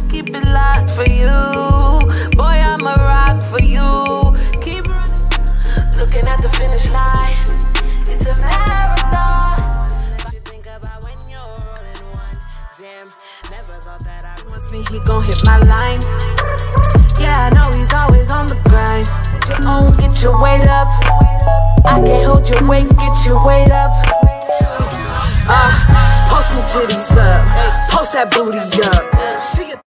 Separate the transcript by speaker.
Speaker 1: keep it locked for you. Boy, I'm a rock for you. Keep running, looking at the finish line. It's a marathon. Let you think about when you're rolling one. Damn, never thought that I wants me, he gon' hit my line. Yeah, I know he's always on the grind. Get your own, get your weight up. I can't hold your weight, get your weight up. Post some titties up, post that booty up.